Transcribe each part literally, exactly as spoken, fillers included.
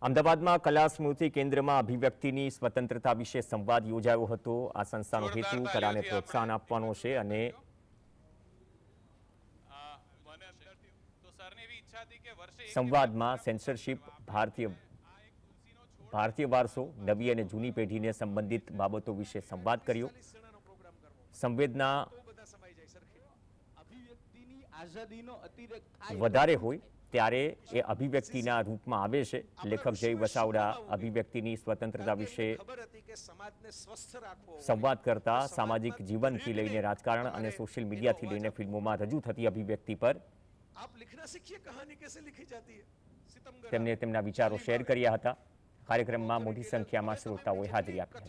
અમદાવાદમાં કલા સ્મૃતિ કેન્દ્રમાં અભિવ્યક્તિની સ્વતંત્રતા વિશે સંવાદ યોજાયો હતો। આ સંસ્થાનો હેતુ કલાને પ્રોત્સાહન આપવાનો છે અને સંવાદમાં સેન્સરશિપ, ભારતીય ભારતીય વારસો, નવી અને જૂની પેઢીને સંબંધિત બાબતો વિશે સંવાદ કર્યો। સંવેદના વધારે હોય ત્યારે એ અભિવ્યક્તિના રૂપમાં આવે છે। લેખક જય વસાવડા અભિવ્યક્તિની સ્વતંત્રતા વિશે સંવાદ કરતા સામાજિક જીવનથી લઈને રાજકારણ અને સોશિયલ મીડિયાથી લઈને ફિલ્મોમાં રજૂ થતી અભિવ્યક્તિ પર તેમને તેમના વિચારો શેર કર્યા હતા। કાર્યક્રમમાં મોટી સંખ્યામાં શ્રોતાઓએ હાજરી આપી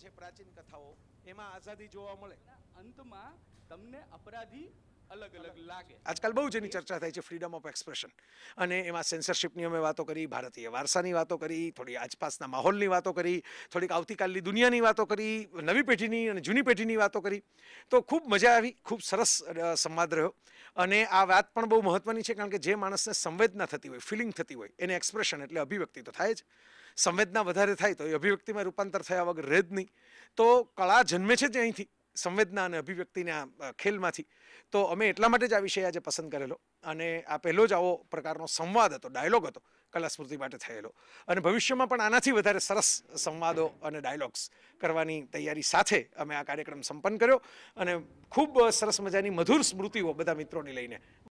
હતી। अलग अलग लागे आजकल बहु जेनी चर्चा थाय छे फ्रीडम ऑफ एक्सप्रेशन अने एमां सेंसरशिपनी अमे वातो करी, भारतीय वारसानी वातो करी, थोड़ी आसपासना माहोलनी वातो करी, थोड़ी आवतीकालनी दुनियानी वातो करी, नवी पेढ़ीनी अने जूनी पेढ़ीनी वातो करी। तो खूब मजा आवी, खूब सरस संवाद रह्यो अने आ वात पण बहु महत्वनी छे कारण के जे माणसने संवेदना थती होय, फीलिंग थती होय एने एक्सप्रेशन एटले अभिव्यक्ति तो थाय ज। संवेदना वधारे थाय तो ए अभिव्यक्तिमां रूपांतर थया वगर रहे ज नहीं। तो कला जन्मे छे ज અહીંથી संवेदना અને અભિવ્યક્તિના ખેલમાંથી। તો અમે એટલા માટે જ આ વિષય આજે પસંદ કરેલો અને આ પહેલો જ આવો પ્રકારનો સંવાદ હતો, ડાયલોગ હતો કલા સ્મૃતિ માટે થયેલો અને ભવિષ્યમાં પણ આનાથી વધારે સરસ સંવાદો અને ડાયલોગ્સ કરવાની તૈયારી સાથે અમે આ કાર્યક્રમ સંપન્ન કર્યો અને ખૂબ સરસ મજાની મધુર સ્મૃતિઓ બધા મિત્રોની લઈને